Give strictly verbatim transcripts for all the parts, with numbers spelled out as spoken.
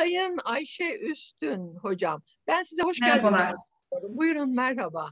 Sayın Ayşe Üstün hocam, ben size hoş geldiniz Merhabalar. diyorum. Buyurun, merhaba.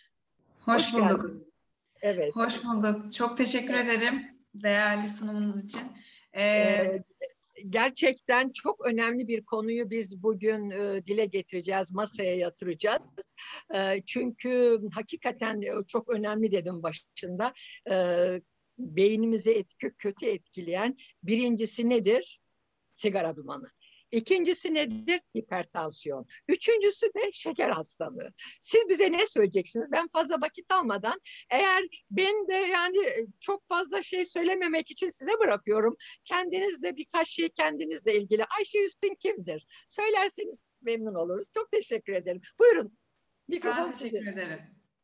Hoş Hoş bulduk. geldiniz. Evet. Hoş bulduk. Çok teşekkür ederim değerli sunumunuz için. Ee, Ee, Gerçekten çok önemli bir konuyu biz bugün e, dile getireceğiz, masaya yatıracağız. E, çünkü hakikaten e, çok önemli dedim başında. E, Beynimizi etki, kötü etkileyen birincisi nedir? Sigara dumanı. İkincisi nedir? Hipertansiyon. Üçüncüsü de şeker hastalığı. Siz bize ne söyleyeceksiniz? Ben fazla vakit almadan, eğer ben de yani çok fazla şey söylememek için size bırakıyorum. Kendiniz de birkaç şey kendinizle ilgili. Ayşe Üstün kimdir? Söylerseniz memnun oluruz. Çok teşekkür ederim. Buyurun. Ben Mikrofon teşekkür sizin. ederim.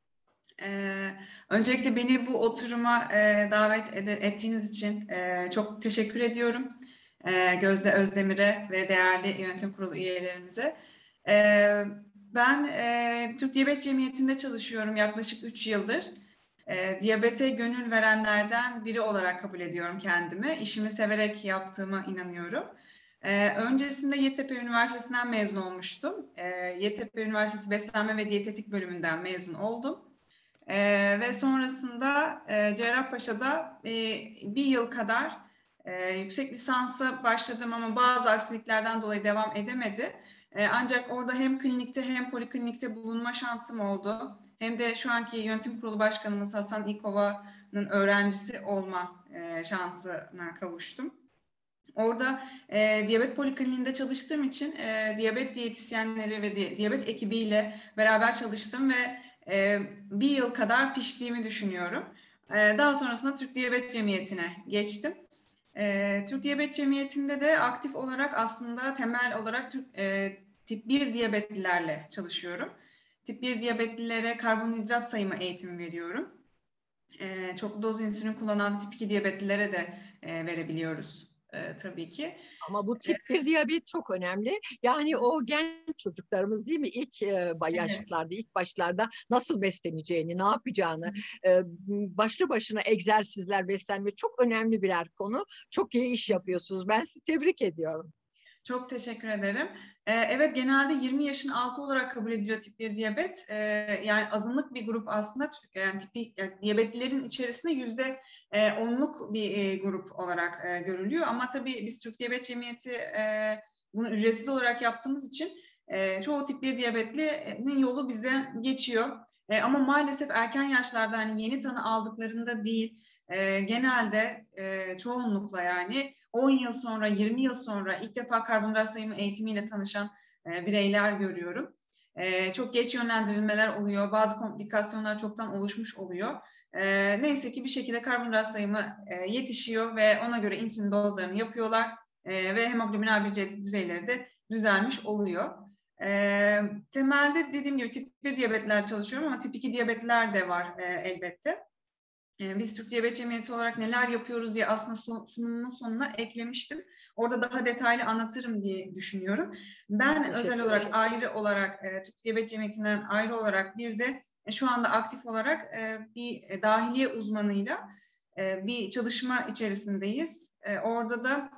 Ee, öncelikle beni bu oturuma e, davet ed- ettiğiniz için e, çok teşekkür ediyorum. E, Gözde Özdemir'e ve değerli yönetim kurulu üyelerimize. E, ben e, Türk Diyabet Cemiyeti'nde çalışıyorum yaklaşık üç yıldır. E, diyabete gönül verenlerden biri olarak kabul ediyorum kendimi. İşimi severek yaptığıma inanıyorum. E, öncesinde Yeditepe Üniversitesi'nden mezun olmuştum. E, Yeditepe Üniversitesi Beslenme ve Diyetetik bölümünden mezun oldum. Ee, ve sonrasında e, Cerrahpaşa'da e, bir yıl kadar e, yüksek lisansa başladım ama bazı aksiliklerden dolayı devam edemedi. E, ancak orada hem klinikte hem poliklinikte bulunma şansım oldu. Hem de şu anki yönetim kurulu başkanımız Hasan İkova'nın öğrencisi olma e, şansına kavuştum. Orada e, diyabet polikliniğinde çalıştığım için e, diyabet diyetisyenleri ve di diyabet ekibiyle beraber çalıştım ve e, bir yıl kadar piştiğimi düşünüyorum. E, daha sonrasında Türk Diyabet Cemiyeti'ne geçtim. E, Türk Diyabet Cemiyeti'nde de aktif olarak aslında temel olarak Türk, e, tip bir diyabetlilerle çalışıyorum. Tip bir diyabetlilere karbonhidrat sayımı eğitimi veriyorum. E, çok doz insülin kullanan tip iki diyabetlilere de e, verebiliyoruz. Ee, tabii ki. Ama bu tip bir diyabet çok önemli. Yani o genç çocuklarımız değil mi? İlk e, Evet. yaşlarda, ilk başlarda nasıl besleneceğini, ne yapacağını, e, başlı başına egzersizler, beslenme çok önemli birer konu. Çok iyi iş yapıyorsunuz. Ben sizi tebrik ediyorum. Çok teşekkür ederim. Ee, evet, genelde yirmi yaşın altı olarak kabul ediliyor tip bir diyabet. Ee, yani azınlık bir grup aslında. Yani tip bir, yani diyabetlilerin içerisinde yüzde onluk bir e, grup olarak e, görülüyor. Ama tabii biz Türk Diyabet Cemiyeti e, bunu ücretsiz olarak yaptığımız için e, çoğu tip bir diyabetlinin yolu bize geçiyor. E, ama maalesef erken yaşlarda hani yeni tanı aldıklarında değil, e, genelde e, çoğunlukla yani on yıl sonra, yirmi yıl sonra ilk defa karbonhidrat sayımı eğitimiyle tanışan e, bireyler görüyorum. E, çok geç yönlendirilmeler oluyor, bazı komplikasyonlar çoktan oluşmuş oluyor. E, neyse ki bir şekilde karbonhidrat sayımı e, yetişiyor ve ona göre insülin dozlarını yapıyorlar e, ve hemoglobin A bir C düzeyleri de düzelmiş oluyor. E, temelde dediğim gibi tip bir diyabetler çalışıyorum ama tip iki diyabetler de var e, elbette. Biz Türk Diyabet Cemiyeti olarak neler yapıyoruz diye aslında sunumun sonuna eklemiştim. Orada daha detaylı anlatırım diye düşünüyorum. Ben özel Teşekkür olarak ederim. ayrı olarak Türk Diyabet Cemiyeti'nden ayrı olarak bir de şu anda aktif olarak bir dahiliye uzmanıyla bir çalışma içerisindeyiz. Orada da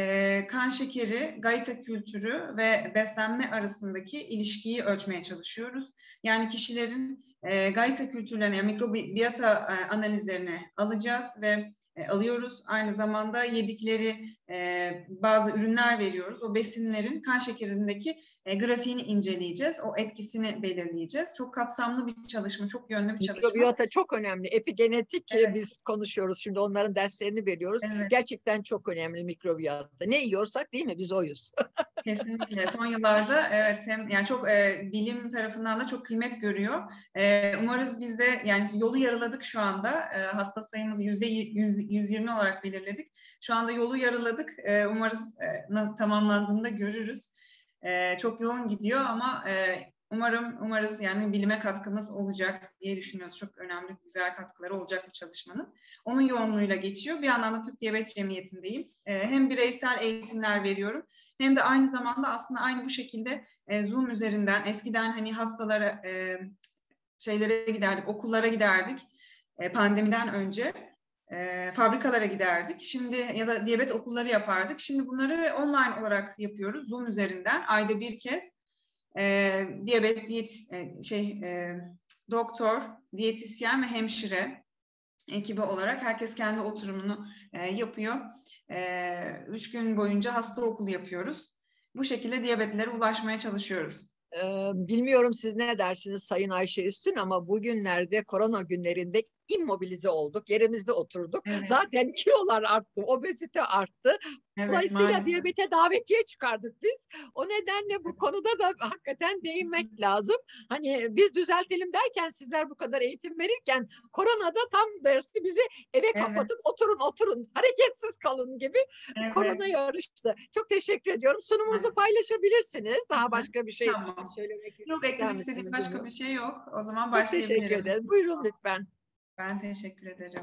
kan şekeri, gayta kültürü ve beslenme arasındaki ilişkiyi ölçmeye çalışıyoruz. Yani kişilerin e, gayta kültürlerine, yani mikrobiyata e, analizlerini alacağız ve e, alıyoruz. Aynı zamanda yedikleri e, bazı ürünler veriyoruz. O besinlerin kan şekerindeki e, grafiğini inceleyeceğiz. O etkisini belirleyeceğiz. Çok kapsamlı bir çalışma, çok yönlü bir çalışma. Mikrobiyota çok önemli. Epigenetik e, Evet, biz konuşuyoruz şimdi, onların derslerini veriyoruz. evet. Gerçekten çok önemli mikrobiyota. Ne yiyorsak değil mi? Biz oyuz. Kesinlikle. Son yıllarda evet, hem yani çok e, bilim tarafından da çok kıymet görüyor. E, umarız biz de yani yolu yarıladık şu anda. E, hasta sayımızı yüzde yüz yirmi olarak belirledik. Şu anda yolu yarıladık. E, umarız e, tamamlandığında görürüz. E, çok yoğun gidiyor ama e, umarım umarız yani bilime katkımız olacak diye düşünüyoruz. Çok önemli, güzel katkıları olacak bu çalışmanın. Onun yoğunluğuyla geçiyor. Bir yandan da Türk Diyabet Cemiyeti'ndeyim. E, hem bireysel eğitimler veriyorum, hem de aynı zamanda aslında aynı bu şekilde e, Zoom üzerinden eskiden hani hastalara e, şeylere giderdik, okullara giderdik e, pandemiden önce. e, fabrikalara giderdik. Şimdi ya da diyabet okulları yapardık. Şimdi bunları online olarak yapıyoruz. Zoom üzerinden ayda bir kez. E, diyabet, diyet, e, şey, e, doktor, diyetisyen ve hemşire ekibi olarak herkes kendi oturumunu e, yapıyor. E, üç gün boyunca hasta okulu yapıyoruz. Bu şekilde diyabetlere ulaşmaya çalışıyoruz. Ee, bilmiyorum siz ne dersiniz Sayın Ayşe Üstün, ama bugünlerde korona günlerinde immobilize olduk, yerimizde oturduk. Evet. Zaten kilolar arttı, obezite arttı. Evet, Dolayısıyla maalesef. diyabete davetiye çıkardık biz. O nedenle bu konuda da hakikaten değinmek lazım. Hani biz düzeltelim derken, sizler bu kadar eğitim verirken, koronada tam dersi bizi eve Evet. kapatıp oturun oturun, hareketsiz kalın gibi Evet. korona yarıştı. Çok teşekkür ediyorum. Sunumunuzu Evet. paylaşabilirsiniz. Daha Hı-hı. başka bir şey Tamam. söylemek Yok, ister eklemek istediğim misiniz? başka Bilmiyorum. bir şey yok. O zaman Çok teşekkür başlayabilirim. ederiz. Buyurun lütfen. Ben teşekkür ederim.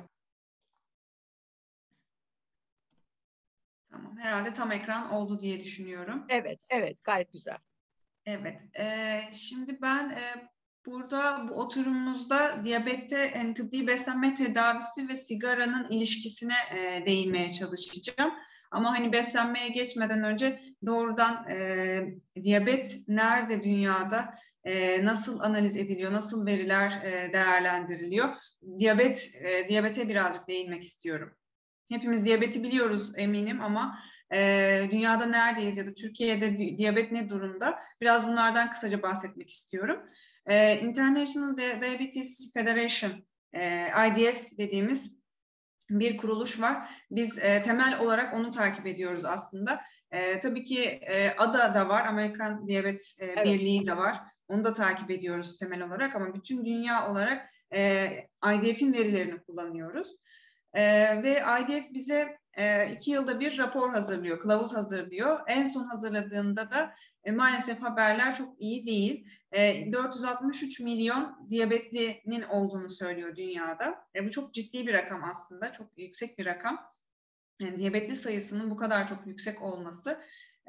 Tamam. Herhalde tam ekran oldu diye düşünüyorum. Evet, evet. Gayet güzel. Evet. E, şimdi ben e, burada bu oturumumuzda diyabette yani tıbbi beslenme tedavisi ve sigaranın ilişkisine e, değinmeye çalışacağım. Ama hani beslenmeye geçmeden önce doğrudan e, diyabet nerede dünyada, e, nasıl analiz ediliyor, nasıl veriler e, değerlendiriliyor? Diyabet, e, diyabete birazcık değinmek istiyorum. Hepimiz diyabeti biliyoruz eminim ama e, dünyada neredeyiz ya da Türkiye'de diyabet ne durumda? Biraz bunlardan kısaca bahsetmek istiyorum. E, International Diabetes Federation, e, I D F dediğimiz bir kuruluş var. Biz e, temel olarak onu takip ediyoruz aslında. E, tabii ki e, A D A da var, Amerikan Diyabet e, Evet. Birliği de var. Onu da takip ediyoruz temel olarak ama bütün dünya olarak e, I D F'in verilerini kullanıyoruz. Ee, ve I D F bize e, iki yılda bir rapor hazırlıyor, kılavuz hazırlıyor. En son hazırladığında da e, maalesef haberler çok iyi değil. E, dört yüz altmış üç milyon diyabetlinin olduğunu söylüyor dünyada. E, bu çok ciddi bir rakam aslında, çok yüksek bir rakam. Yani diyabetli sayısının bu kadar çok yüksek olması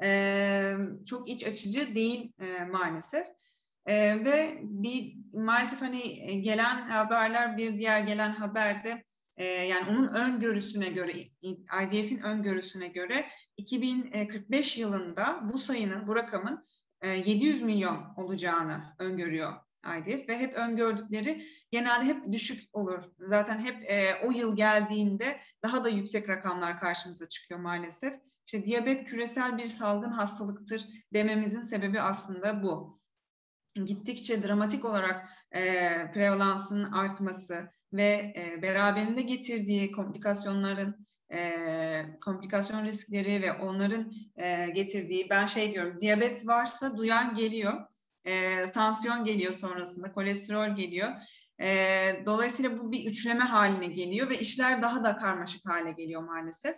e, çok iç açıcı değil e, maalesef. E, ve bir maalesef hani gelen haberler, bir diğer gelen haberde e, yani onun öngörüsüne göre, I D F'in öngörüsüne göre iki bin kırk beş yılında bu sayının, bu rakamın e, yedi yüz milyon olacağını öngörüyor I D F ve hep öngördükleri genelde hep düşük olur. Zaten hep e, o yıl geldiğinde daha da yüksek rakamlar karşımıza çıkıyor maalesef. İşte diyabet küresel bir salgın hastalıktır dememizin sebebi aslında bu. Gittikçe dramatik olarak e, prevalansın artması ve e, beraberinde getirdiği komplikasyonların, e, komplikasyon riskleri ve onların e, getirdiği, ben şey diyorum, diyabet varsa duyan geliyor, e, tansiyon geliyor sonrasında, kolesterol geliyor. E, dolayısıyla bu bir üçleme haline geliyor ve işler daha da karmaşık hale geliyor maalesef.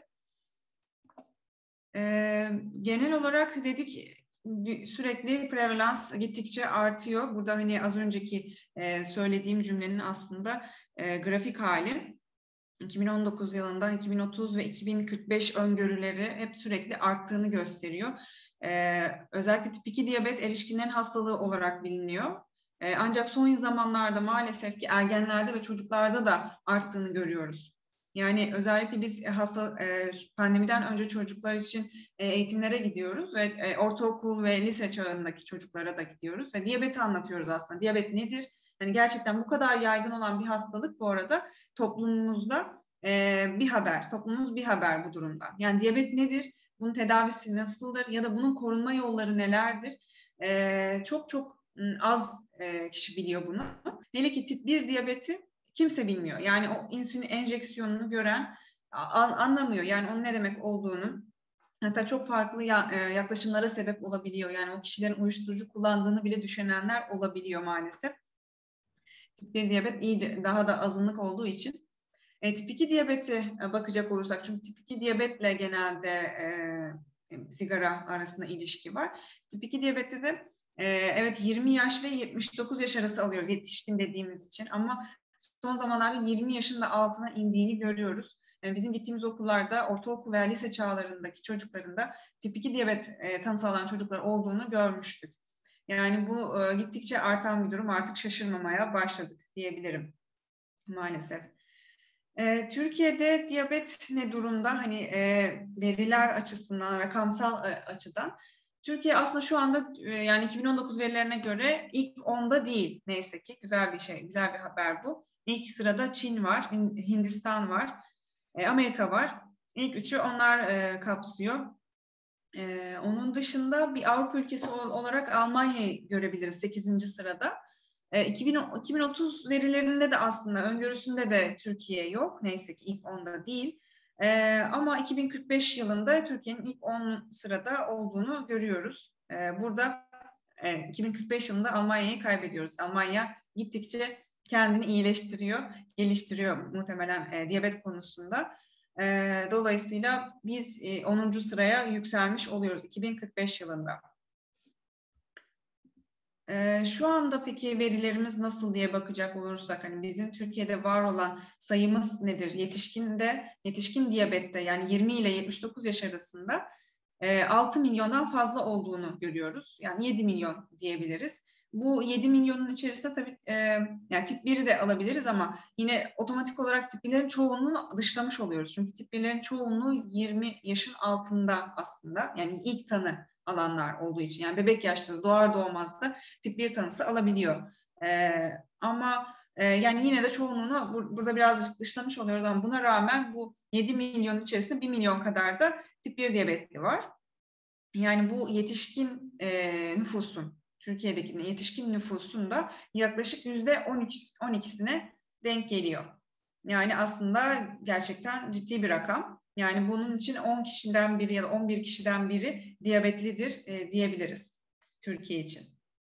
E, genel olarak dedik, sürekli prevalans gittikçe artıyor. Burada hani az önceki e, söylediğim cümlenin aslında e, grafik hali. iki bin on dokuz yılından iki bin otuz ve iki bin kırk beş öngörüleri hep sürekli arttığını gösteriyor. E, özellikle tip iki diyabet erişkinlerin hastalığı olarak biliniyor. E, ancak son zamanlarda maalesef ki ergenlerde ve çocuklarda da arttığını görüyoruz. Yani özellikle biz hasta e, pandemiden önce çocuklar için e, eğitimlere gidiyoruz ve e, ortaokul ve lise çağındaki çocuklara da gidiyoruz ve diyabeti anlatıyoruz aslında. Diyabet nedir? Yani gerçekten bu kadar yaygın olan bir hastalık bu arada toplumumuzda e, bir haber, toplumumuz bir haber bu durumda. Yani diyabet nedir? Bunun tedavisi nasıldır? Ya da bunun korunma yolları nelerdir? E, çok çok az e, kişi biliyor bunu. Hele ki tip bir diyabeti kimse bilmiyor. Yani o insülin enjeksiyonunu gören an, anlamıyor. Yani onun ne demek olduğunu. Hatta çok farklı ya, e, yaklaşımlara sebep olabiliyor. Yani o kişilerin uyuşturucu kullandığını bile düşünenler olabiliyor maalesef. Tip bir diyabet iyice daha da azınlık olduğu için. E, tip iki diyabete bakacak olursak, çünkü tip iki diyabetle genelde e, sigara arasında ilişki var. Tip iki diyabette de e, evet yirmi yaş ve yetmiş dokuz yaş arası alıyoruz yetişkin dediğimiz için, ama son zamanlarda yirmi yaşın da altına indiğini görüyoruz. Yani bizim gittiğimiz okullarda ortaokul veya lise çağlarındaki çocukların da tip iki diyabet e, tanısı alan çocuklar olduğunu görmüştük. Yani bu e, gittikçe artan bir durum, artık şaşırmamaya başladık diyebilirim maalesef. E, Türkiye'de diyabet ne durumda? Hani e, veriler açısından, rakamsal e, açıdan. Türkiye aslında şu anda e, yani iki bin on dokuz verilerine göre ilk onda değil neyse ki. Güzel bir şey, güzel bir haber bu. İlk sırada Çin var, Hindistan var, e, Amerika var. İlk üçü onlar e, kapsıyor. E, onun dışında bir Avrupa ülkesi olarak Almanya'yı görebiliriz sekizinci sırada. E, iki bin otuz verilerinde de aslında öngörüsünde de Türkiye yok. Neyse ki ilk onda değil. E, ama iki bin kırk beş yılında Türkiye'nin ilk on sırada olduğunu görüyoruz. E, burada e, iki bin kırk beş yılında Almanya'yı kaybediyoruz. Almanya gittikçe kendini iyileştiriyor, geliştiriyor muhtemelen e, diyabet konusunda. E, dolayısıyla biz e, onuncu sıraya yükselmiş oluyoruz iki bin kırk beş yılında. E, şu anda peki verilerimiz nasıl diye bakacak olursak, hani bizim Türkiye'de var olan sayımız nedir? Yetişkinde, yetişkin diyabette yani yirmi ile yetmiş dokuz yaş arasında e, altı milyondan fazla olduğunu görüyoruz. Yani yedi milyon diyebiliriz. Bu yedi milyonun içerisinde tabii e, yani tip biri de alabiliriz ama yine otomatik olarak tip birlerin çoğunluğunu dışlamış oluyoruz. Çünkü tip birlerin çoğunluğu yirmi yaşın altında aslında. Yani ilk tanı alanlar olduğu için. Yani bebek yaşta doğar doğmaz da tip bir tanısı alabiliyor. E, ama e, yani yine de çoğunluğunu bur- burada birazcık dışlamış oluyoruz ama buna rağmen bu yedi milyonun içerisinde bir milyon kadar da tip bir diyabetli var. Yani bu yetişkin e, nüfusun, Türkiye'deki yetişkin nüfusun da yaklaşık yüzde on ikisine denk geliyor. Yani aslında gerçekten ciddi bir rakam. Yani bunun için on kişiden biri ya da on bir kişiden biri diyabetlidir e, diyebiliriz Türkiye için.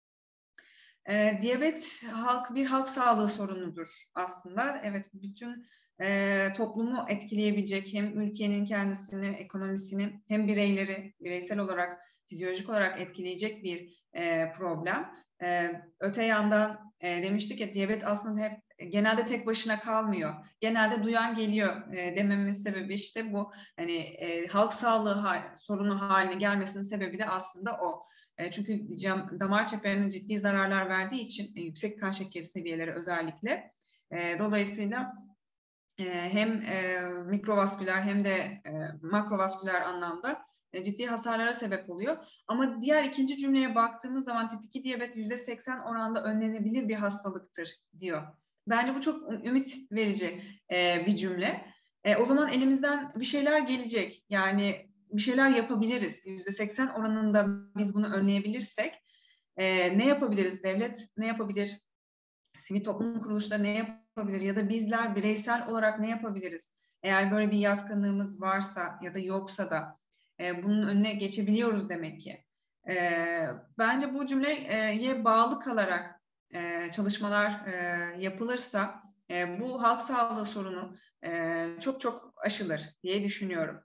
E, diyabet halk bir halk sağlığı sorunudur aslında. Evet, bütün e, toplumu etkileyebilecek, hem ülkenin kendisini, ekonomisini, hem bireyleri bireysel olarak, fizyolojik olarak etkileyecek bir e, problem. E, öte yandan e, demiştik ya, diyabet aslında hep genelde tek başına kalmıyor. Genelde duyan geliyor e, dememin sebebi işte bu. Hani e, halk sağlığı hal, sorunu haline gelmesinin sebebi de aslında o. E, çünkü cam, damar çeperine ciddi zararlar verdiği için e, yüksek kan şekeri seviyeleri özellikle. E, dolayısıyla e, hem e, mikrovasküler hem de e, makrovasküler anlamda e, ciddi hasarlara sebep oluyor. Ama diğer ikinci cümleye baktığımız zaman tip iki diyabet yüzde seksen oranda önlenebilir bir hastalıktır diyor. Bence bu çok ümit verici e, bir cümle. E, o zaman elimizden bir şeyler gelecek. Yani bir şeyler yapabiliriz. yüzde seksen oranında biz bunu önleyebilirsek e, ne yapabiliriz? Devlet ne yapabilir? Sivil toplum kuruluşları ne yapabilir? Ya da bizler bireysel olarak ne yapabiliriz? Eğer böyle bir yatkınlığımız varsa ya da yoksa da e, bunun önüne geçebiliyoruz demek ki. E, bence bu cümleye bağlı kalarak e, çalışmalar e, yapılırsa e, bu halk sağlığı sorunu e, çok çok aşılır diye düşünüyorum.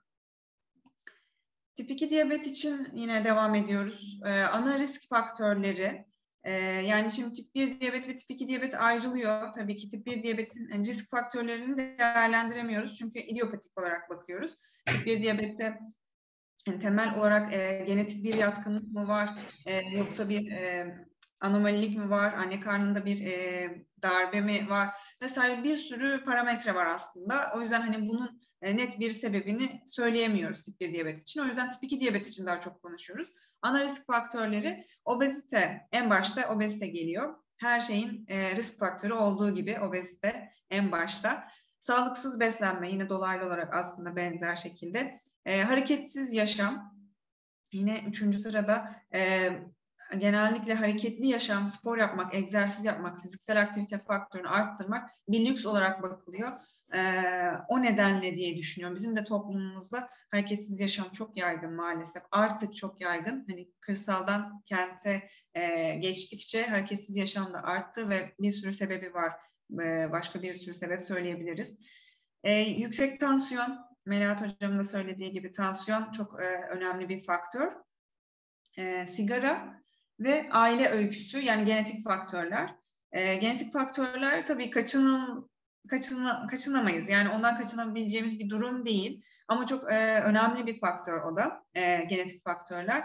Tip iki diyabet için yine devam ediyoruz. Ee, ana risk faktörleri, e, yani şimdi tip bir diyabet ve tip iki diyabet ayrılıyor. Tabii ki tip bir diyabetin yani risk faktörlerini değerlendiremiyoruz. Çünkü idiopatik olarak bakıyoruz. Tip bir diyabette yani temel olarak e, genetik bir yatkınlık mı var, e, yoksa bir e, anomalilik mi var, anne karnında bir e, darbe mi var vesaire, bir sürü parametre var aslında. O yüzden hani bunun e, net bir sebebini söyleyemiyoruz tip bir diyabet için. O yüzden tip iki diyabet için daha çok konuşuyoruz. Ana risk faktörleri, obezite, en başta obezite geliyor. Her şeyin e, risk faktörü olduğu gibi obezite en başta. Sağlıksız beslenme yine dolaylı olarak aslında benzer şekilde. E, hareketsiz yaşam yine üçüncü sırada. E, genellikle hareketli yaşam, spor yapmak, egzersiz yapmak, fiziksel aktivite faktörünü arttırmak bir lüks olarak bakılıyor. E, o nedenle diye düşünüyorum. Bizim de toplumumuzda hareketsiz yaşam çok yaygın maalesef. Artık çok yaygın. Hani kırsaldan kente e, geçtikçe hareketsiz yaşam da arttı ve bir sürü sebebi var. E, başka bir sürü sebep söyleyebiliriz. E, yüksek tansiyon, Melahat Hocam'ın da söylediği gibi tansiyon çok e, önemli bir faktör. E, sigara ve aile öyküsü, yani genetik faktörler. E, genetik faktörler tabii kaçınıl, kaçına, kaçınamayız. Yani ondan kaçınabileceğimiz bir durum değil. Ama çok e, önemli bir faktör o da, e, genetik faktörler.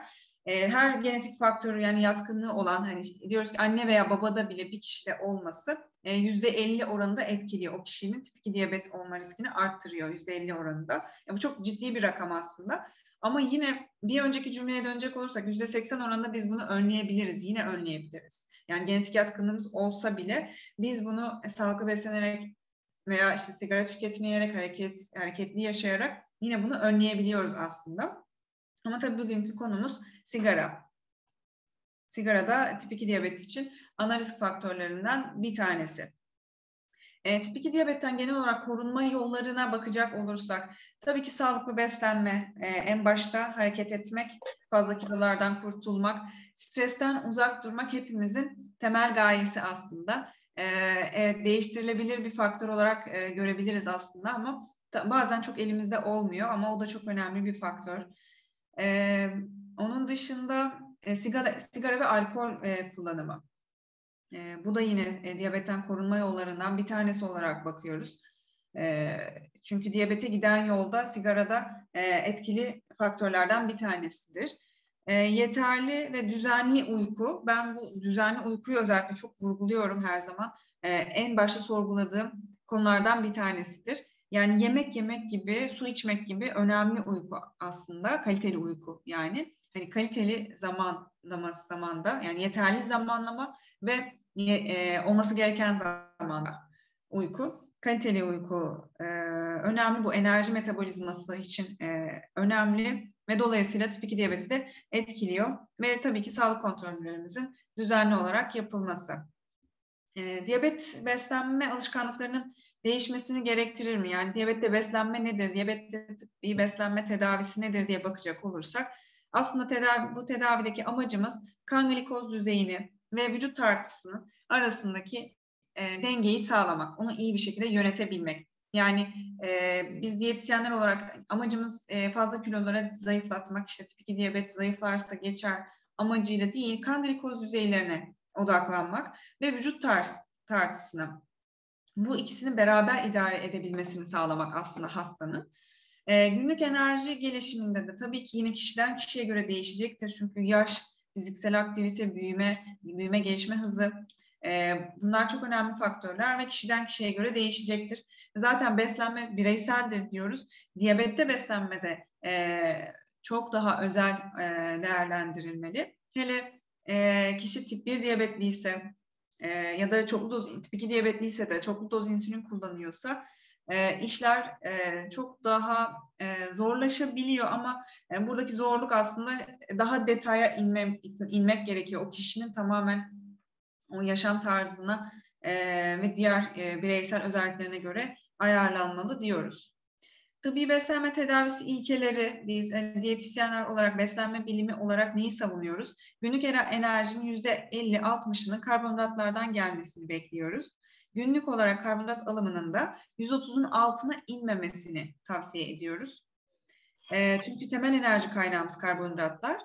E, her genetik faktörü yani yatkınlığı olan hani diyoruz ki anne veya babada bile bir kişide olması e, yüzde elli oranında etkiliyor. O kişinin tip iki diyabet olma riskini arttırıyor yüzde elli oranında. Yani bu çok ciddi bir rakam aslında. Ama yine bir önceki cümleye dönecek olursak yüzde seksen oranında biz bunu önleyebiliriz. Yine önleyebiliriz. Yani genetik yatkınlığımız olsa bile biz bunu e, sağlıklı beslenerek veya işte sigara tüketmeyerek, hareket, hareketli yaşayarak yine bunu önleyebiliyoruz aslında. Ama tabii bugünkü konumuz sigara. Sigara da tip iki diyabet için ana risk faktörlerinden bir tanesi. E, tip iki diyabetten genel olarak korunma yollarına bakacak olursak, tabii ki sağlıklı beslenme, e, en başta hareket etmek, fazla kilolardan kurtulmak, stresten uzak durmak hepimizin temel gayesi aslında. E, e, değiştirilebilir bir faktör olarak e, görebiliriz aslında ama ta, bazen çok elimizde olmuyor ama o da çok önemli bir faktör. E, onun dışında e, sigara, sigara ve alkol e, kullanımı. E, bu da yine e, diyabetten korunma yollarından bir tanesi olarak bakıyoruz. E, çünkü diyabete giden yolda sigarada e, etkili faktörlerden bir tanesidir. E, yeterli ve düzenli uyku, ben bu düzenli uykuyu özellikle çok vurguluyorum her zaman. E, en başta sorguladığım konulardan bir tanesidir. Yani yemek yemek gibi, su içmek gibi önemli uyku aslında, kaliteli uyku yani. Hani kaliteli zamanlama zamanda, yani yeterli zamanlama ve e, olması gereken zamanda uyku. Kaliteli uyku e, önemli, bu enerji metabolizması için e, önemli ve dolayısıyla tip iki diyabeti de etkiliyor ve tabii ki sağlık kontrollerimizin düzenli olarak yapılması. E, diyabet beslenme alışkanlıklarının değişmesini gerektirir mi? Yani diyabette beslenme nedir? Diyabette tıbbi beslenme tedavisi nedir diye bakacak olursak aslında tedavi, bu tedavideki amacımız kan glikoz düzeyini ve vücut tartısının arasındaki e, dengeyi sağlamak, onu iyi bir şekilde yönetebilmek. Yani e, biz diyetisyenler olarak amacımız e, fazla kilolara zayıflatmak, işte tip iki diyabet zayıflarsa geçer amacıyla değil, kan glikoz düzeylerine odaklanmak ve vücut tars, tartısını, bu ikisini beraber idare edebilmesini sağlamak aslında hastanın. E, günlük enerji gelişiminde de tabii ki yine kişiden kişiye göre değişecektir. Çünkü yaş, fiziksel aktivite, büyüme, büyüme gelişme hızı e, bunlar çok önemli faktörler ve kişiden kişiye göre değişecektir. Zaten beslenme bireyseldir diyoruz. Diyabette beslenme de e, çok daha özel e, değerlendirilmeli. Hele e, kişi tip bir diyabetliyse e, ya da çoklu doz, tip iki diyabetliyse de çoklu doz insülin kullanıyorsa e, işler e, çok daha e, zorlaşabiliyor ama e, buradaki zorluk aslında daha detaya inmem, inmek gerekiyor. O kişinin tamamen o yaşam tarzına e, ve diğer e, bireysel özelliklerine göre ayarlanmalı diyoruz. Tıbbi beslenme tedavisi ilkeleri, biz e, diyetisyenler olarak beslenme bilimi olarak neyi savunuyoruz? Günlük enerjinin yüzde elli altmışının karbonhidratlardan gelmesini bekliyoruz. Günlük olarak karbonhidrat alımının da yüz otuzun altına inmemesini tavsiye ediyoruz. E, çünkü temel enerji kaynağımız karbonhidratlar.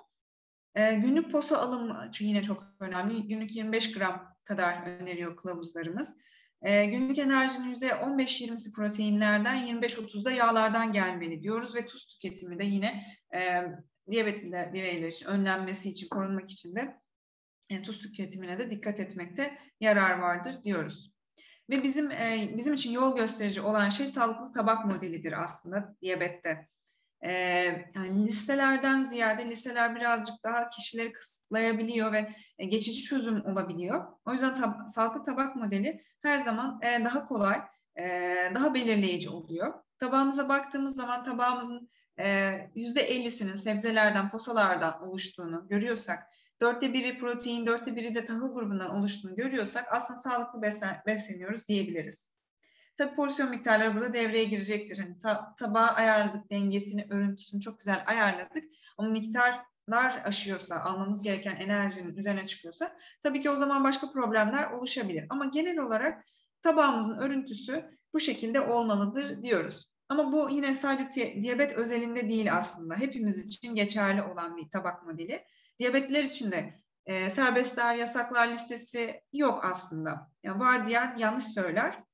E, günlük posa alımı yine çok önemli. Günlük yirmi beş gram kadar öneriyor kılavuzlarımız. E, günlük enerjinin yüzde on beş yirmisi proteinlerden, yirmi beş otuz da yağlardan gelmeli diyoruz ve tuz tüketimi de yine e, diyabetli bireyler için önlenmesi için, korunmak için de yani tuz tüketimine de dikkat etmekte yarar vardır diyoruz. Ve bizim e, bizim için yol gösterici olan şey sağlıklı tabak modelidir aslında diyabette. Ee, yani listelerden ziyade listeler birazcık daha kişileri kısıtlayabiliyor ve e, geçici çözüm olabiliyor. O yüzden tab- sağlıklı tabak modeli her zaman e, daha kolay, e, daha belirleyici oluyor. Tabağımıza baktığımız zaman tabağımızın e, yüzde ellisinin sebzelerden, posalardan oluştuğunu görüyorsak, dörtte biri protein, dörtte biri de tahıl grubundan oluştuğunu görüyorsak aslında sağlıklı beslen- besleniyoruz diyebiliriz. Tabii porsiyon miktarları burada devreye girecektir. Hani ta, tabağı ayarladık, dengesini, örüntüsünü çok güzel ayarladık. Ama miktarlar aşıyorsa, almamız gereken enerjinin üzerine çıkıyorsa tabii ki o zaman başka problemler oluşabilir. Ama genel olarak tabağımızın örüntüsü bu şekilde olmalıdır diyoruz. Ama bu yine sadece diyabet özelinde değil aslında. Hepimiz için geçerli olan bir tabak modeli. Diyabetliler için de e, serbestler, yasaklar listesi yok aslında. Yani var diyen yanlış söyler.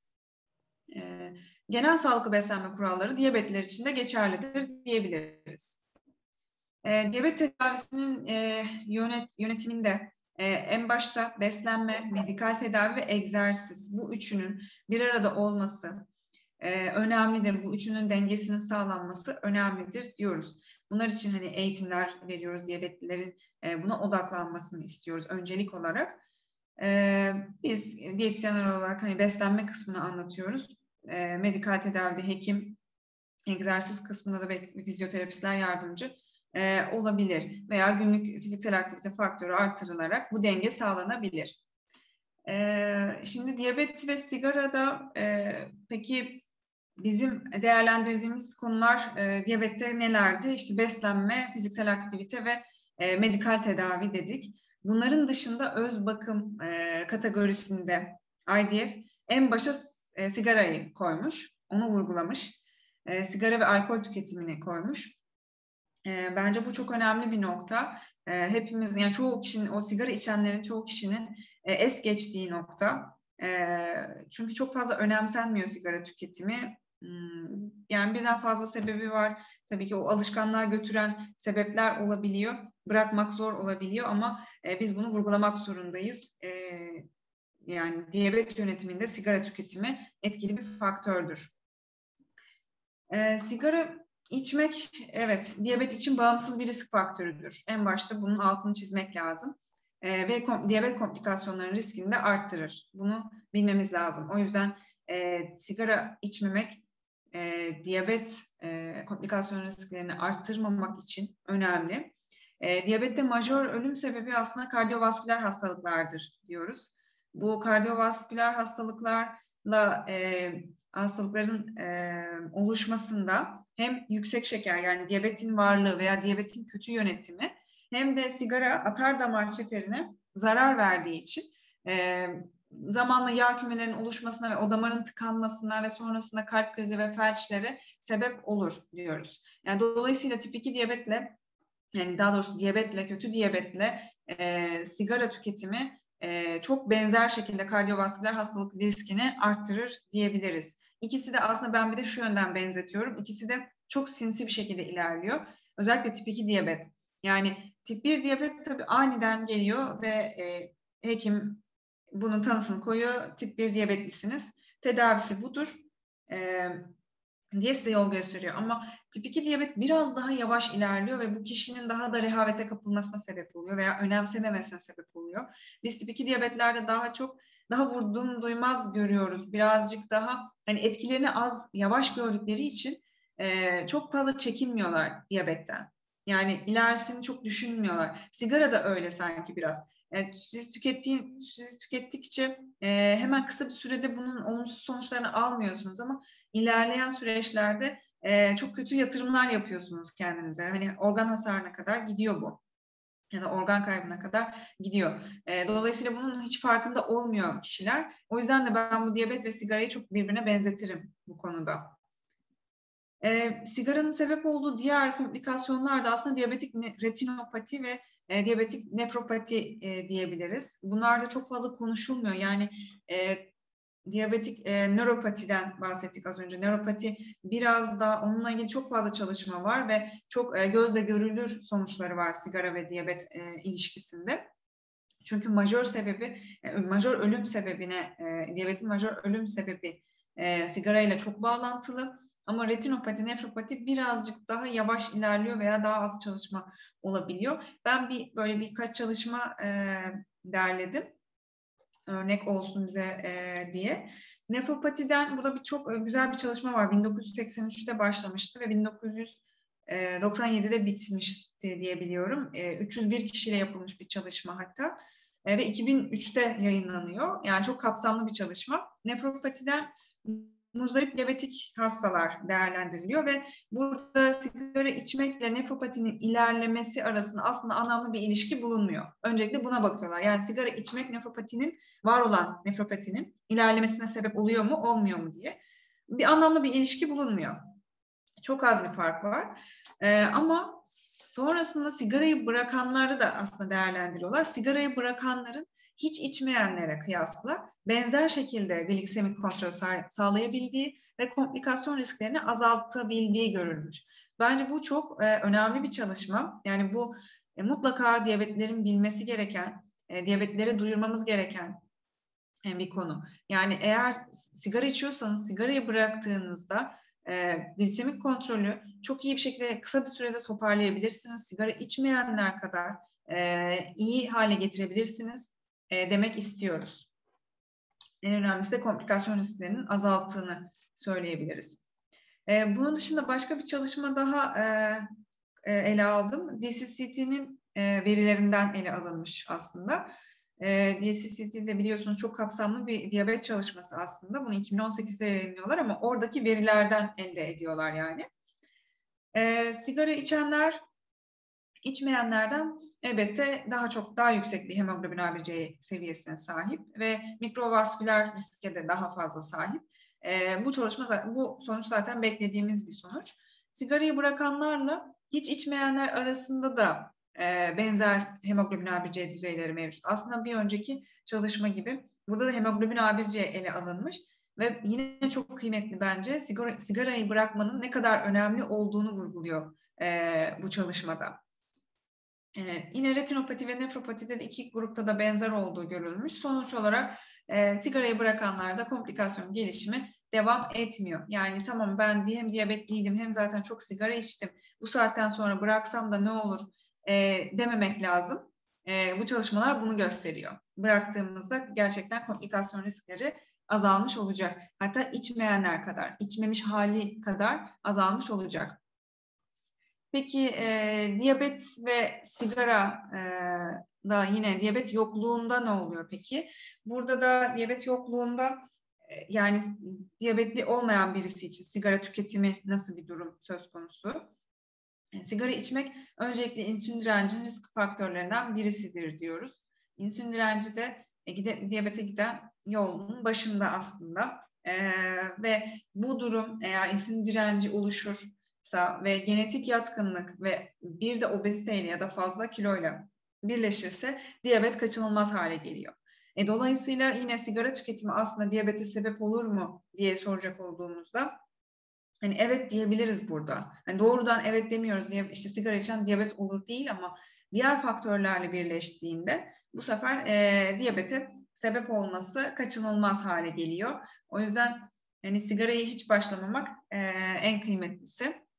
E, genel sağlıklı beslenme kuralları diyabetliler için de geçerlidir diyebiliriz. E, diyabet tedavisinin e, yönet, yönetiminde e, en başta beslenme, medikal tedavi ve egzersiz, bu üçünün bir arada olması e, önemlidir. Bu üçünün dengesinin sağlanması önemlidir diyoruz. Bunlar için hani eğitimler veriyoruz, diyabetlilerin e, buna odaklanmasını istiyoruz öncelik olarak. E, biz diyetisyenler olarak hani beslenme kısmını anlatıyoruz. E, medikal tedavide hekim, egzersiz kısmında da fizyoterapistler yardımcı e, olabilir. Veya günlük fiziksel aktivite faktörü artırılarak bu denge sağlanabilir. E, şimdi diyabet ve sigarada e, peki bizim değerlendirdiğimiz konular e, diyabette nelerdi? İşte beslenme, fiziksel aktivite ve e, medikal tedavi dedik. Bunların dışında öz bakım e, kategorisinde I D F en başa e, sigarayı koymuş, onu vurgulamış. E, sigara ve alkol tüketimini koymuş. E, bence bu çok önemli bir nokta. E, hepimiz, yani çoğu kişinin, o sigara içenlerin çoğu kişinin e, es geçtiği nokta. E, çünkü çok fazla önemsenmiyor sigara tüketimi. Hmm, yani birden fazla sebebi var. Tabii ki o alışkanlığa götüren sebepler olabiliyor. Bırakmak zor olabiliyor ama e, biz bunu vurgulamak zorundayız. E, yani diyabet yönetiminde sigara tüketimi etkili bir faktördür. E, sigara içmek, evet, diyabet için bağımsız bir risk faktörüdür. En başta bunun altını çizmek lazım. E, ve kom- diyabet komplikasyonlarının riskini de arttırır. Bunu bilmemiz lazım. O yüzden e, sigara içmemek e, diyabet e, komplikasyon risklerini arttırmamak için önemli. E, diyabette majör ölüm sebebi aslında kardiyovasküler hastalıklardır diyoruz. Bu kardiyovasküler hastalıklarla e, hastalıkların e, oluşmasında hem yüksek şeker, yani diyabetin varlığı veya diyabetin kötü yönetimi, hem de sigara atar damar çeperine zarar verdiği için e, zamanla yağ kümelerinin oluşmasına ve o damarın tıkanmasına ve sonrasında kalp krizi ve felçlere sebep olur diyoruz. Yani dolayısıyla tip iki diyabetle, yani daha doğrusu diyabetle, kötü diyabetle e, sigara tüketimi e, çok benzer şekilde kardiyovasküler hastalık riskini arttırır diyebiliriz. İkisi de aslında, ben bir de şu yönden benzetiyorum. İkisi de çok sinsi bir şekilde ilerliyor. Özellikle tip iki diyabet. Yani tip bir diyabet tabii aniden geliyor ve e, hekim bunun tanısını koyuyor. Tip bir diyabetlisiniz. Tedavisi budur. E, diye size yol gösteriyor. Ama tip iki diyabet biraz daha yavaş ilerliyor ve bu kişinin daha da rehavete kapılmasına sebep oluyor veya önemsememesine sebep oluyor. Biz tip iki diyabetlerde daha çok daha vurdum duymaz görüyoruz. Birazcık daha hani etkilerini az, yavaş gördükleri için e, çok fazla çekinmiyorlar diyabetten. Yani ilerisini çok düşünmüyorlar. Sigara da öyle sanki biraz. Yani siz tükettiğin, siz tükettikçe e, hemen kısa bir sürede bunun olumsuz sonuçlarını almıyorsunuz ama ilerleyen süreçlerde e, çok kötü yatırımlar yapıyorsunuz kendinize. Hani organ hasarına kadar gidiyor bu. Ya da organ kaybına kadar gidiyor. E, dolayısıyla bunun hiç farkında olmuyor kişiler. O yüzden de ben bu diyabet ve sigarayı çok birbirine benzetirim bu konuda. E, sigaranın sebep olduğu diğer komplikasyonlar da aslında diyabetik retinopati ve e, diyabetik nefropati e, diyebiliriz. Bunlar da çok fazla konuşulmuyor. Yani e, diyabetik e, nöropatiden bahsettik az önce. Nöropati biraz da, onunla ilgili çok fazla çalışma var ve çok e, gözle görülür sonuçları var sigara ve diyabet e, ilişkisinde. Çünkü majör sebebi, e, majör ölüm sebebine, e, diyabetin majör ölüm sebebi e, sigarayla çok bağlantılı. Ama retinopati, nefropati birazcık daha yavaş ilerliyor veya daha az çalışma olabiliyor. Ben bir böyle birkaç çalışma e, derledim, örnek olsun bize e, diye. Nefropatiden, burada bir çok güzel bir çalışma var. bin dokuz yüz seksen üçte başlamıştı ve bin dokuz yüz doksan yedide bitmişti diye biliyorum. E, üç yüz bir kişiyle yapılmış bir çalışma hatta. E, ve iki bin üçte yayınlanıyor. Yani çok kapsamlı bir çalışma. Nefropatiden muzdarip diyabetik hastalar değerlendiriliyor ve burada sigara içmekle nefropatinin ilerlemesi arasında aslında anlamlı bir ilişki bulunmuyor. Öncelikle buna bakıyorlar. Yani sigara içmek nefropatinin, var olan nefropatinin ilerlemesine sebep oluyor mu, olmuyor mu diye. Bir anlamlı bir ilişki bulunmuyor. Çok az bir fark var. Ee, ama sonrasında sigarayı bırakanları da aslında değerlendiriyorlar. Sigarayı bırakanların hiç içmeyenlere kıyasla benzer şekilde glisemik kontrol sağ- sağlayabildiği ve komplikasyon risklerini azaltabildiği görülmüş. Bence bu çok e, önemli bir çalışma. Yani bu e, mutlaka diyabetlerin bilmesi gereken, e, diyabetlere duyurmamız gereken e, bir konu. Yani eğer sigara içiyorsanız, sigarayı bıraktığınızda e, glisemik kontrolü çok iyi bir şekilde kısa bir sürede toparlayabilirsiniz. Sigara içmeyenler kadar e, iyi hale getirebilirsiniz e, demek istiyoruz. En önemlisi de komplikasyon risklerinin azalttığını söyleyebiliriz. E, bunun dışında başka bir çalışma daha e, e, ele aldım. D C C T'nin e, verilerinden ele alınmış aslında. E, D C C T'de biliyorsunuz çok kapsamlı bir diyabet çalışması aslında. Bunu iki bin on sekizde yayınlıyorlar ama oradaki verilerden elde ediyorlar yani. E, sigara içenler İçmeyenlerden elbette daha çok daha yüksek bir hemoglobin A bir C seviyesine sahip ve mikrovasküler riske de daha fazla sahip. E, bu çalışma, bu sonuç zaten beklediğimiz bir sonuç. Sigarayı bırakanlarla hiç içmeyenler arasında da e, benzer hemoglobin A bir C düzeyleri mevcut. Aslında bir önceki çalışma gibi burada da hemoglobin A bir C ele alınmış ve yine çok kıymetli bence sigara, sigarayı bırakmanın ne kadar önemli olduğunu vurguluyor e, bu çalışmada. Ee, yine retinopati ve nefropatide de iki grupta da benzer olduğu görülmüş. Sonuç olarak e, sigarayı bırakanlarda komplikasyon gelişimi devam etmiyor. Yani tamam ben hem diyabetliydim hem zaten çok sigara içtim. Bu saatten sonra bıraksam da ne olur e, dememek lazım. E, bu çalışmalar bunu gösteriyor. Bıraktığımızda gerçekten komplikasyon riskleri azalmış olacak. Hatta içmeyenler kadar, içmemiş hali kadar azalmış olacak. Peki e, diyabet ve sigara e, da yine diyabet yokluğunda ne oluyor peki? Burada da diyabet yokluğunda e, yani diyabetli olmayan birisi için sigara tüketimi nasıl bir durum söz konusu? Yani sigara içmek öncelikle insülin direncinin risk faktörlerinden birisidir diyoruz. İnsülin direnci de e, gide, diyabete giden yolun başında aslında e, ve bu durum eğer insülin direnci oluşur ve genetik yatkınlık ve bir de obeziteyle ya da fazla kiloyla birleşirse diyabet kaçınılmaz hale geliyor. E, dolayısıyla yine sigara tüketimi aslında diyabete sebep olur mu diye soracak olduğumuzda hani evet diyebiliriz burada. Yani doğrudan evet demiyoruz diye işte sigara içen diyabet olur değil ama diğer faktörlerle birleştiğinde bu sefer e, diyabete sebep olması kaçınılmaz hale geliyor. O yüzden yani sigarayı hiç başlamamak e, en kıymetlisi.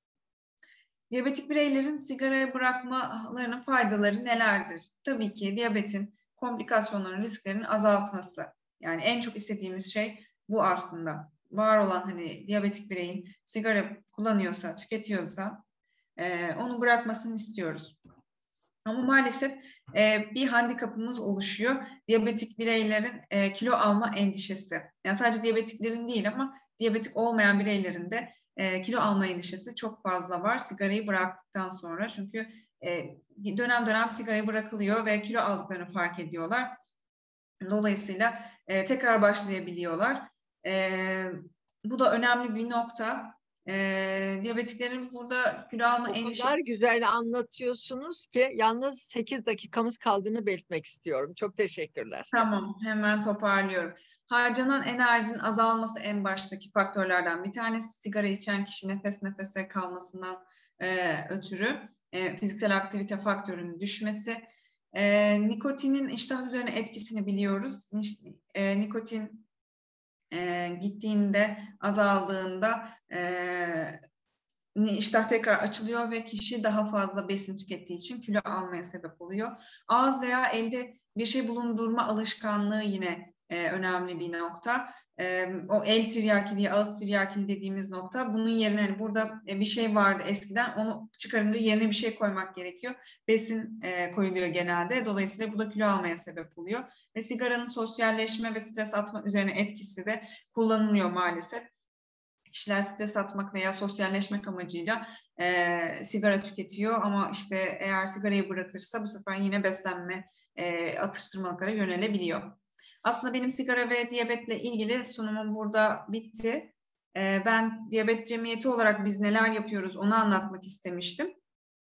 Diyabetik bireylerin sigarayı bırakmalarının faydaları nelerdir? Tabii ki diyabetin komplikasyonların risklerinin azaltması. Yani en çok istediğimiz şey bu aslında. Var olan hani diyabetik bireyin sigara kullanıyorsa, tüketiyorsa e, onu bırakmasını istiyoruz. Ama maalesef e, bir handikapımız oluşuyor. Diyabetik bireylerin e, kilo alma endişesi. Yani sadece diyabetiklerin değil ama diyabetik olmayan bireylerin de e, kilo alma endişesi çok fazla var sigarayı bıraktıktan sonra. Çünkü e, dönem dönem sigarayı bırakılıyor ve kilo aldıklarını fark ediyorlar. Dolayısıyla e, tekrar başlayabiliyorlar. E, bu da önemli bir nokta. E, diyabetiklerin burada kilo alma O endişesi... kadar güzel anlatıyorsunuz ki yalnız sekiz dakikamız kaldığını belirtmek istiyorum. Çok teşekkürler. Tamam, hemen toparlıyorum. Harcanan enerjinin azalması en baştaki faktörlerden bir tanesi. Sigara içen kişi nefes nefese kalmasından e, ötürü e, fiziksel aktivite faktörünün düşmesi. E, nikotinin iştah üzerine etkisini biliyoruz. E, nikotin e, gittiğinde, azaldığında e, iştah tekrar açılıyor ve kişi daha fazla besin tükettiği için kilo almaya sebep oluyor. Ağız veya elde bir şey bulundurma alışkanlığı yine e, önemli bir nokta. E, o el tiryakiliği, ağız tiryakiliği dediğimiz nokta. Bunun yerine hani burada e, bir şey vardı eskiden, onu çıkarınca yerine bir şey koymak gerekiyor. Besin e, koyuluyor genelde. Dolayısıyla bu da kilo almaya sebep oluyor. Ve sigaranın sosyalleşme ve stres atma üzerine etkisi de kullanılıyor maalesef. Kişiler stres atmak veya sosyalleşmek amacıyla e, sigara tüketiyor ama işte eğer sigarayı bırakırsa bu sefer yine beslenme e, atıştırmalıklara yönelebiliyor. Aslında benim sigara ve diyabetle ilgili sunumum burada bitti. E, ben diyabet cemiyeti olarak biz neler yapıyoruz onu anlatmak istemiştim.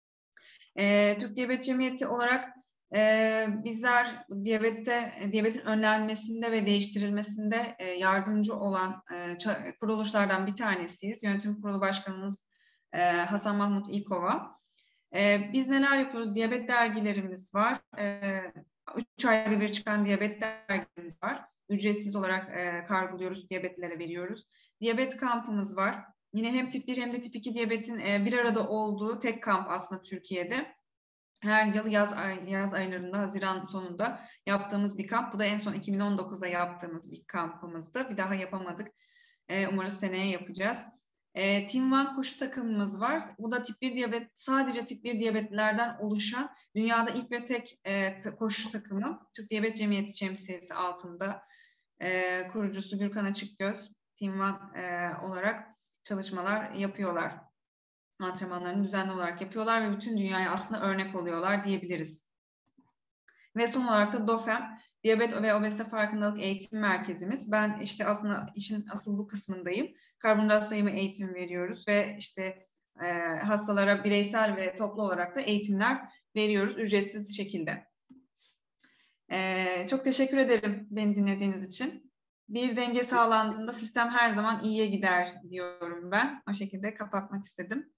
E, Türk Diyabet Cemiyeti olarak Ee, bizler diyabette, diyabetin önlenmesinde ve değiştirilmesinde e, yardımcı olan e, kuruluşlardan bir tanesiyiz. Yönetim Kurulu Başkanımız e, Hasan Mahmut İlkova. E, biz neler yapıyoruz? Diyabet dergilerimiz var. E, üç ayda bir çıkan diyabet dergimiz var. Ücretsiz olarak e, kargoluyoruz, diyabetlere veriyoruz. Diyabet kampımız var. Yine hem tip bir hem de tip iki diyabetin e, bir arada olduğu tek kamp aslında Türkiye'de. Her yıl yaz, ay, yaz aylarında, Haziran sonunda yaptığımız bir kamp. Bu da en son iki bin on dokuzda yaptığımız bir kampımızdı. Bir daha yapamadık. E, umarız seneye yapacağız. E, Team One koşu takımımız var. Bu da tip bir diyabet, sadece tip bir diyabetlilerden oluşan dünyada ilk ve tek e, koşu takımı. Türk Diyabet Cemiyeti şemsiyesi altında e, kurucusu Gürkan Açıkgöz Team One e, olarak çalışmalar yapıyorlar. Antrenmanlarını düzenli olarak yapıyorlar ve bütün dünyaya aslında örnek oluyorlar diyebiliriz. Ve son olarak da DOFEM, Diyabet ve Obezite Farkındalık Eğitim Merkezimiz. Ben işte aslında işin asıl bu kısmındayım. Karbonhidrat sayımı eğitimi veriyoruz ve işte e, hastalara bireysel ve toplu olarak da eğitimler veriyoruz ücretsiz şekilde. E, çok teşekkür ederim beni dinlediğiniz için. Bir denge sağlandığında sistem her zaman iyiye gider diyorum ben. O şekilde kapatmak istedim.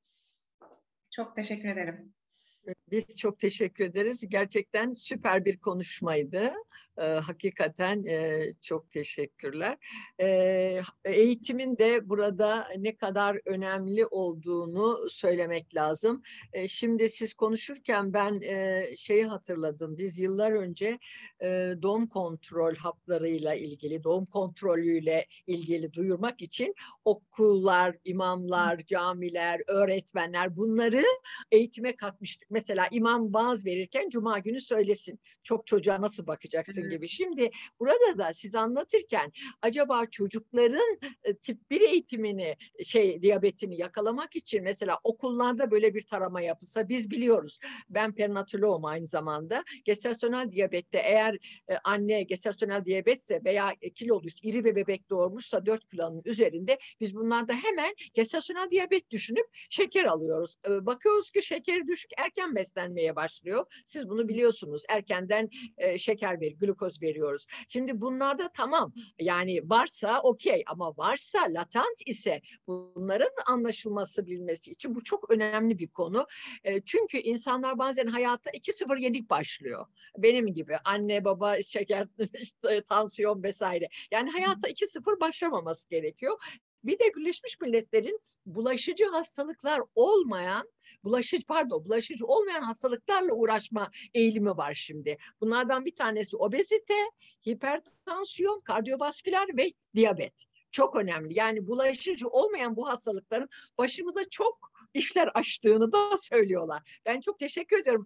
Çok teşekkür ederim. Biz çok teşekkür ederiz. Gerçekten süper bir konuşmaydı. Ee, hakikaten e, çok teşekkürler. Ee, eğitimin de burada ne kadar önemli olduğunu söylemek lazım. Ee, şimdi siz konuşurken ben e, şeyi hatırladım. Biz yıllar önce e, doğum kontrol haplarıyla ilgili, doğum kontrolüyle ilgili duyurmak için okullar, imamlar, camiler, öğretmenler bunları eğitime katmıştık. Mesela imam vaaz verirken cuma günü söylesin. Çok çocuğa nasıl bakacaksın gibi. Şimdi burada da siz anlatırken acaba çocukların e, tip bir eğitimini şey diyabetini yakalamak için mesela okullarda böyle bir tarama yapılsa biz biliyoruz. Ben perinatoloğum aynı zamanda. Gestasyonel diyabette eğer e, anne gestasyonel diyabetse veya kiloluysa iri bir bebek doğurmuşsa dört kilonun üzerinde biz bunlarda hemen gestasyonel diyabet düşünüp şeker alıyoruz. E, bakıyoruz ki şekeri düşük erken beslenmeye başlıyor. Siz bunu biliyorsunuz. Erkenden e, şeker ver, glukoz veriyoruz. Şimdi bunlarda tamam yani varsa okey ama varsa latent ise bunların anlaşılması bilmesi için bu çok önemli bir konu. E, çünkü insanlar bazen hayatta iki sıfır yenik başlıyor. Benim gibi anne baba şeker, işte, tansiyon vesaire. Yani hayata iki sıfır başlamaması gerekiyor. Bir de Birleşmiş Milletler'in bulaşıcı hastalıklar olmayan, bulaşıcı pardon, bulaşıcı olmayan hastalıklarla uğraşma eğilimi var şimdi. Bunlardan bir tanesi obezite, hipertansiyon, kardiyovasküler ve diyabet. Çok önemli. Yani bulaşıcı olmayan bu hastalıkların başımıza çok işler açtığını da söylüyorlar. Ben çok teşekkür ediyorum.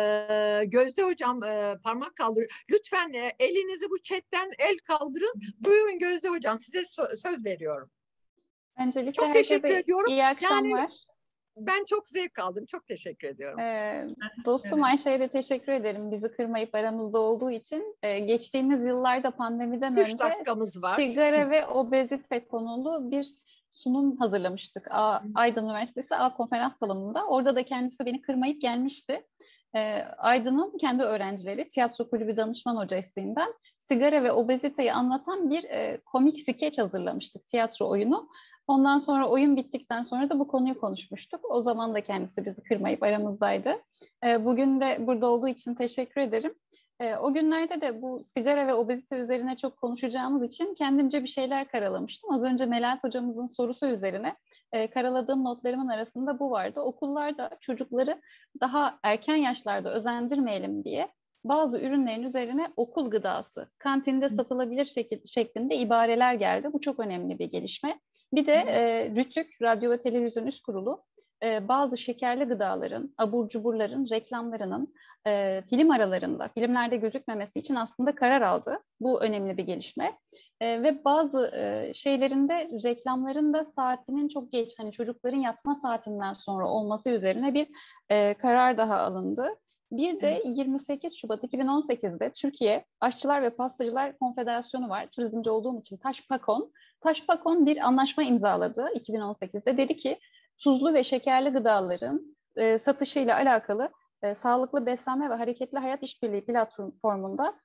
Ee, Gözde Hocam e, parmak kaldırıyor. Lütfen e, elinizi bu chatten el kaldırın. Buyurun Gözde Hocam size so- söz veriyorum. Öncelikle çok teşekkür herkese ediyorum. iyi akşamlar. Yani ben çok zevk aldım. Çok teşekkür ediyorum. Ee, dostum Ayşe'ye de teşekkür ederim bizi kırmayıp aramızda olduğu için. Ee, geçtiğimiz yıllarda pandemiden Üç önce dakikamız var. sigara ve obezite konulu bir sunum hazırlamıştık. A, Aydın Üniversitesi A konferans salonunda. Orada da kendisi beni kırmayıp gelmişti. Ee, Aydın'ın kendi öğrencileri, tiyatro kulübü danışman hocasıyım ben. Sigara ve obeziteyi anlatan bir e, komik skeç hazırlamıştık, tiyatro oyunu. Ondan sonra oyun bittikten sonra da bu konuyu konuşmuştuk. O zaman da kendisi bizi kırmayıp aramızdaydı. E, bugün de burada olduğu için teşekkür ederim. E, o günlerde de bu sigara ve obezite üzerine çok konuşacağımız için kendimce bir şeyler karalamıştım. Az önce Melahat hocamızın sorusu üzerine e, karaladığım notlarımın arasında bu vardı. Okullarda çocukları daha erken yaşlarda özendirmeyelim diye bazı ürünlerin üzerine okul gıdası, kantinde satılabilir şekil, şeklinde ibareler geldi. Bu çok önemli bir gelişme. Bir de e, RÜTÜK, Radyo ve Televizyon Üst Kurulu, e, bazı şekerli gıdaların, abur cuburların reklamlarının e, film aralarında, filmlerde gözükmemesi için aslında karar aldı. Bu önemli bir gelişme. E, ve bazı e, şeylerinde reklamların da saatinin çok geç, hani çocukların yatma saatinden sonra olması üzerine bir e, karar daha alındı. Bir de yirmi sekiz Şubat iki bin on sekizde Türkiye Aşçılar ve Pastacılar Konfederasyonu var. Turizmci olduğum için Taşpakon. Taşpakon bir anlaşma imzaladı iki bin on sekizde. Dedi ki tuzlu ve şekerli gıdaların e, satışıyla alakalı e, sağlıklı beslenme ve hareketli hayat işbirliği platformunda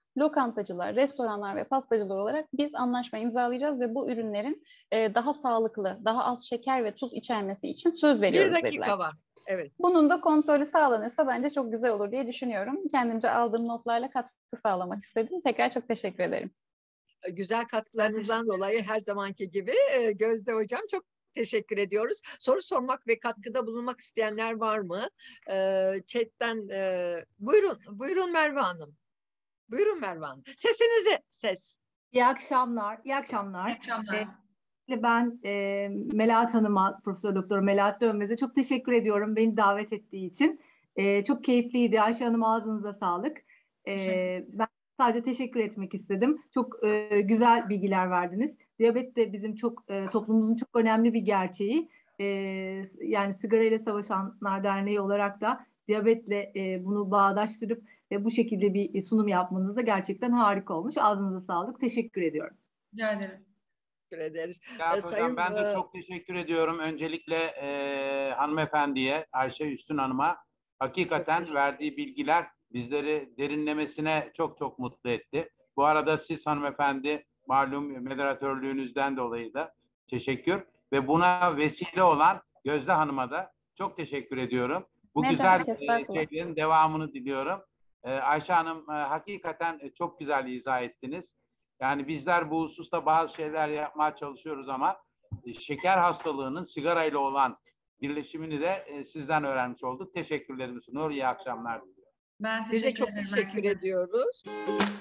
lokantacılar, restoranlar ve pastacılar olarak biz anlaşma imzalayacağız ve bu ürünlerin e, daha sağlıklı, daha az şeker ve tuz içermesi için söz veriyoruz Bir dakika dediler. var. Evet. Bunun da kontrolü sağlanırsa bence çok güzel olur diye düşünüyorum. Kendimce aldığım notlarla katkı sağlamak istedim. Tekrar çok teşekkür ederim. Güzel katkılarınızdan dolayı her zamanki gibi e, Gözde Hocam çok teşekkür ediyoruz. Soru sormak ve katkıda bulunmak isteyenler var mı? E, chatten e, buyurun, buyurun Merve Hanım. Buyurun Merve Hanım. Sesinizi, ses. İyi akşamlar. İyi akşamlar. İyi akşamlar. Ee, Ben e, Melahat Hanım'a, Profesör Doktor Melahat Dönmez'e çok teşekkür ediyorum beni davet ettiği için. E, çok keyifliydi. Ayşe Hanım ağzınıza sağlık. E, ben sadece teşekkür etmek istedim. Çok e, güzel bilgiler verdiniz. Diyabet de bizim çok e, toplumumuzun çok önemli bir gerçeği. E, yani Sigara ile Savaşanlar Derneği olarak da diyabetle e, bunu bağdaştırıp ve bu şekilde bir sunum yapmanız da gerçekten harika olmuş. Ağzınıza sağlık. Teşekkür ediyorum. Rica ederim. Teşekkür ederiz. Ya, Ee, hocam, Sayın, ben de e, çok teşekkür ediyorum. Öncelikle e, hanımefendiye, Ayşe Üstün Hanım'a hakikaten verdiği bilgiler bizleri derinlemesine çok çok mutlu etti. Bu arada siz hanımefendi malum moderatörlüğünüzden dolayı da teşekkür ve buna vesile olan Gözde Hanım'a da çok teşekkür ediyorum. Bu Ne güzel demek, e, estağfurullah. şeylerin devamını diliyorum. E, Ayşe Hanım e, hakikaten e, çok güzel izah ettiniz. Yani bizler bu hususta bazı şeyler yapmaya çalışıyoruz ama e, şeker hastalığının sigarayla olan birleşimini de e, sizden öğrenmiş olduk. Teşekkürlerimi sunuyor. İyi akşamlar diliyorum. Ben Biz de teşekkür çok ederim teşekkür herkese. ediyoruz.